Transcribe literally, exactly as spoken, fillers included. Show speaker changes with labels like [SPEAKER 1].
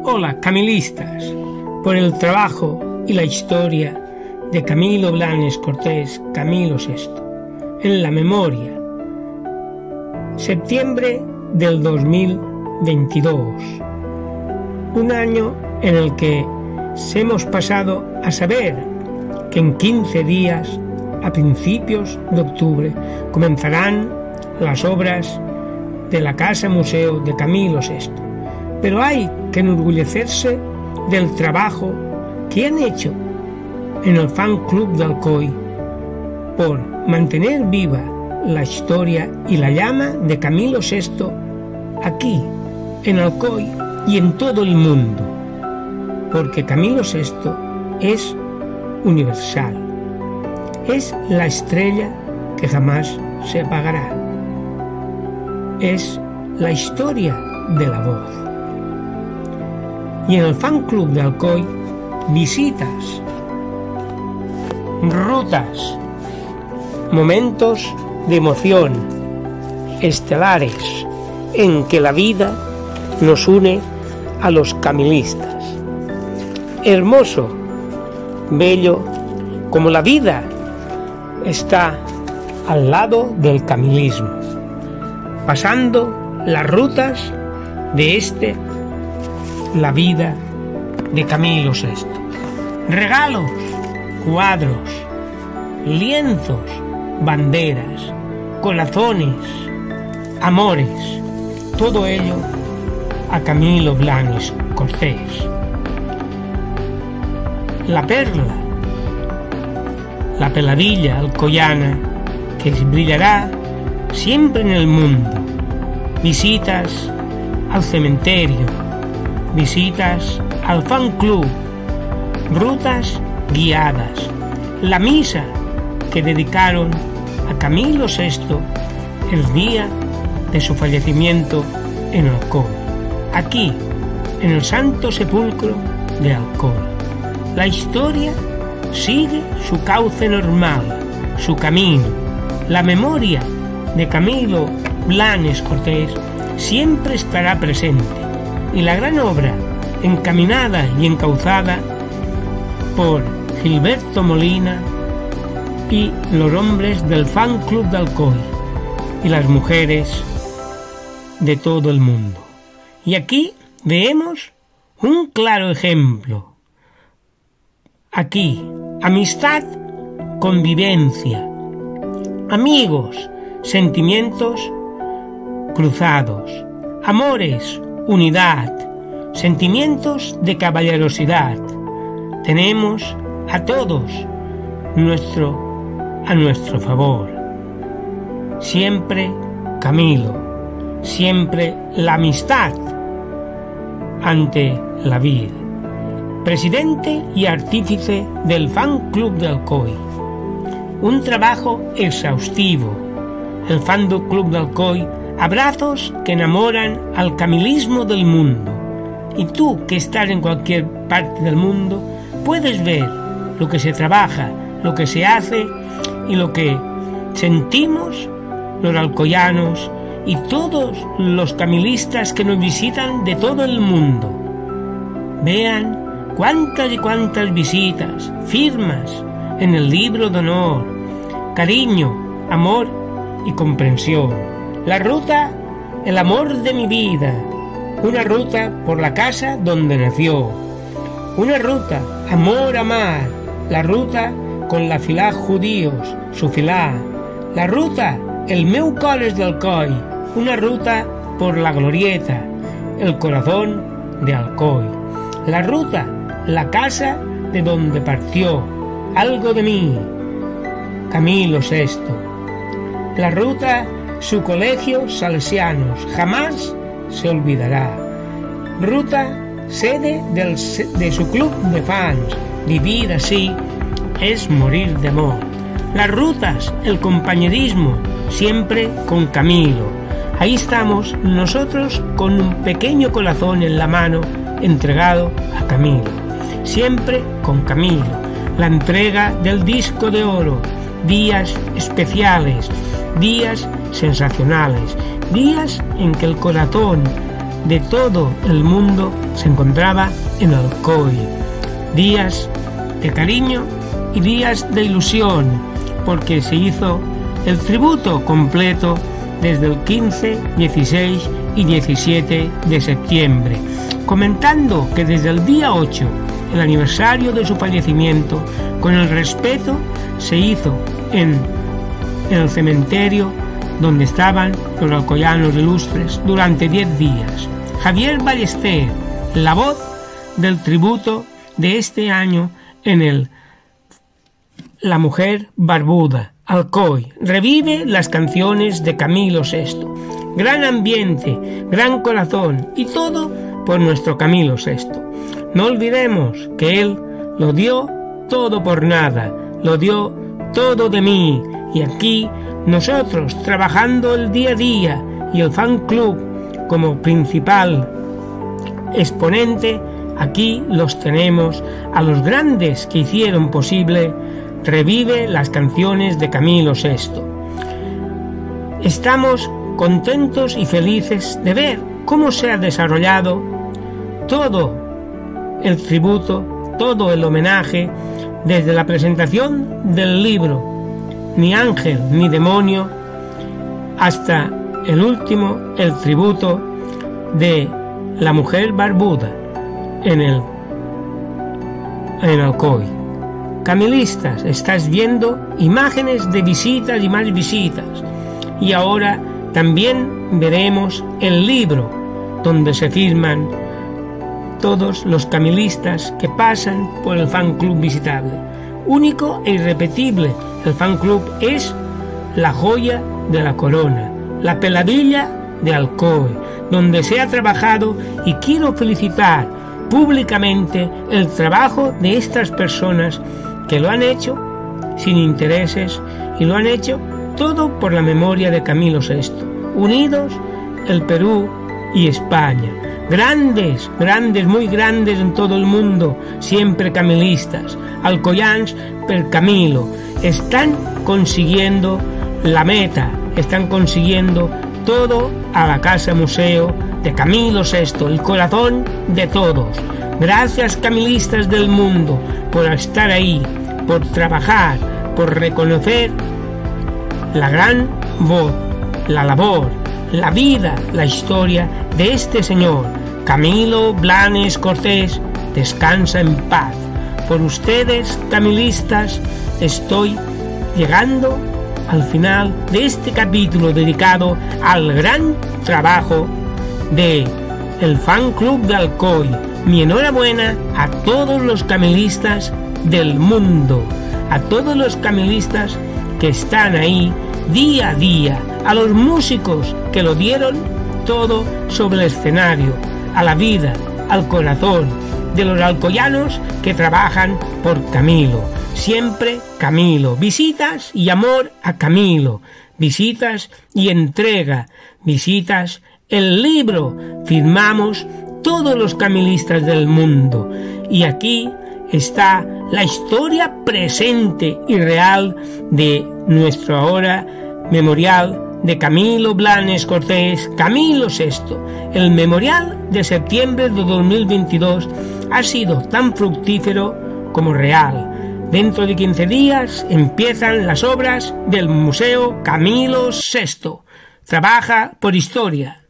[SPEAKER 1] Hola, camilistas, por el trabajo y la historia de Camilo Blanes Cortés, Camilo sexto, en la memoria. Septiembre del dos mil veintidós, un año en el que se hemos pasado a saber que en quince días, a principios de octubre, comenzarán las obras de la Casa Museo de Camilo sexto. Pero hay que enorgullecerse del trabajo que han hecho en el Fan Club de Alcoy por mantener viva la historia y la llama de Camilo sexto aquí, en Alcoy y en todo el mundo, porque Camilo sexto es universal, es la estrella que jamás se apagará, es la historia de la voz. Y en el Fan Club de Alcoy, visitas, rutas, momentos de emoción, estelares, en que la vida nos une a los camilistas. Hermoso, bello, como la vida está al lado del camilismo, pasando las rutas de este, la vida de Camilo sexto. Regalos, cuadros, lienzos, banderas, corazones, amores, todo ello a Camilo Blanes Cortés. La perla, la peladilla alcoyana que brillará siempre en el mundo. Visitas al cementerio, visitas al fan club, rutas guiadas, la misa que dedicaron a Camilo sexto el día de su fallecimiento en Alcoy, aquí en el Santo Sepulcro de Alcoy. La historia sigue su cauce normal, su camino. La memoria de Camilo Blanes Cortés siempre estará presente, y la gran obra encaminada y encauzada por Gilberto Molina y los hombres del Fan Club de Alcoy y las mujeres de todo el mundo. Y aquí vemos un claro ejemplo. Aquí, amistad, convivencia, amigos, sentimientos cruzados, amores, unidad, sentimientos de caballerosidad. Tenemos a todos nuestro, a nuestro favor. Siempre Camilo, siempre la amistad ante la vida. Presidente y artífice del Fan Club de Alcoy. Un trabajo exhaustivo. El Fan Club de Alcoy, abrazos que enamoran al camilismo del mundo. Y tú, que estás en cualquier parte del mundo, puedes ver lo que se trabaja, lo que se hace y lo que sentimos los alcoyanos y todos los camilistas que nos visitan de todo el mundo. Vean cuántas y cuántas visitas, firmas en el libro de honor, cariño, amor y comprensión. La ruta, el amor de mi vida, una ruta por la casa donde nació, una ruta, amor a mar, la ruta con la filá judíos, su filá, la ruta, el meu cor és d'Alcoy, una ruta por la glorieta, el corazón de Alcoy, la ruta, la casa de donde partió, algo de mí, Camilo sexto, la ruta, su colegio Salesianos, jamás se olvidará, ruta, sede del, de su club de fans, vivir así es morir de amor, las rutas, el compañerismo, siempre con Camilo. Ahí estamos nosotros con un pequeño corazón en la mano entregado a Camilo, siempre con Camilo. La entrega del disco de oro, días especiales, días sensacionales, días en que el corazón de todo el mundo se encontraba en Alcoy. Días de cariño y días de ilusión, porque se hizo el tributo completo desde el quince, dieciséis y diecisiete de septiembre, comentando que desde el día ocho, el aniversario de su fallecimiento, con el respeto se hizo en, en el cementerio donde estaban los alcoyanos ilustres durante diez días. Javier Ballester, la voz del tributo de este año en el La Mujer Barbuda, Alcoy, revive las canciones de Camilo sexto. Gran ambiente, gran corazón y todo por nuestro Camilo sexto. No olvidemos que él lo dio todo por nada, lo dio todo de mí, y aquí nosotros trabajando el día a día y el fan club como principal exponente, aquí los tenemos a los grandes que hicieron posible Revive las canciones de Camilo sexto. Estamos contentos y felices de ver cómo se ha desarrollado todo el tributo, todo el homenaje, desde la presentación del libro Ni Ángel ni Demonio hasta el último, el tributo de La Mujer Barbuda en el en Alcoy. Camilistas, estás viendo imágenes de visitas y más visitas, y ahora también veremos el libro donde se firman todos los camilistas que pasan por el fan club visitable. Único e irrepetible, el fan club es la joya de la corona, la peladilla de Alcoy, donde se ha trabajado, y quiero felicitar públicamente el trabajo de estas personas que lo han hecho sin intereses y lo han hecho todo por la memoria de Camilo sexto. Unidos el Perú y España. Grandes, grandes, muy grandes en todo el mundo, siempre camilistas. Alcoyans per Camilo. Están consiguiendo la meta, están consiguiendo todo a la Casa Museo de Camilo sexto, el corazón de todos. Gracias, camilistas del mundo, por estar ahí, por trabajar, por reconocer la gran voz, la labor, la vida, la historia de este señor, Camilo Blanes Cortés. Descansa en paz. Por ustedes, camilistas, estoy llegando al final de este capítulo dedicado al gran trabajo de el fan club de Alcoy. Mi enhorabuena a todos los camilistas del mundo, a todos los camilistas que están ahí día a día, a los músicos que lo dieron todo sobre el escenario, a la vida, al corazón de los alcoyanos que trabajan por Camilo. Siempre Camilo. Visitas y amor a Camilo. Visitas y entrega. Visitas el libro. Firmamos todos los camilistas del mundo. Y aquí está la historia presente y real de nuestro ahora memorial de Camilo Blanes Cortés, Camilo sexto. El memorial de septiembre de dos mil veintidós ha sido tan fructífero como real. Dentro de quince días empiezan las obras del Museo Camilo sexto. Trabaja por historia.